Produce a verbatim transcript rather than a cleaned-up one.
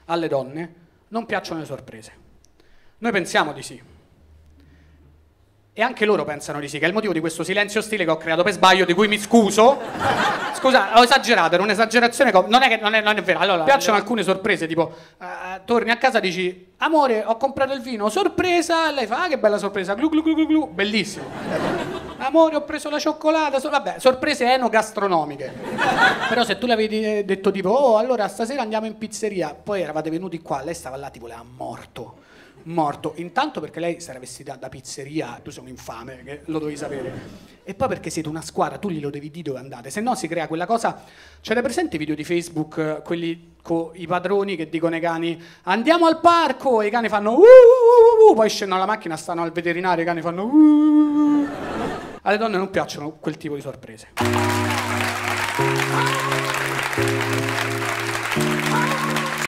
alle donne non piacciono le sorprese. Noi pensiamo di sì. E anche loro pensano di sì, che è il motivo di questo silenzio ostile che ho creato per sbaglio, di cui mi scuso. Scusa, ho esagerato, era un'esagerazione, non è che non è, non è vero. Allora, piacciono alcune sorprese, tipo, uh, torni a casa e dici, amore, ho comprato il vino, sorpresa, e lei fa, ah, che bella sorpresa, glu glu glu glu glu, bellissimo. Amore, ho preso la cioccolata, so, vabbè, sorprese enogastronomiche. Però se tu le avevi detto tipo, oh, allora stasera andiamo in pizzeria, poi eravate venuti qua, lei stava là tipo, le ha morto. Morto, intanto perché lei si era vestita da pizzeria, tu sei un infame, che lo dovevi sapere, e poi perché siete una squadra, tu glielo devi dire dove andate, se no si crea quella cosa. C'è presente i video di Facebook, quelli con i padroni che dicono ai cani andiamo al parco, e i cani fanno uh, uh, uh, uh, poi scendono alla macchina, stanno al veterinario, i cani fanno uh. Alle donne non piacciono quel tipo di sorprese.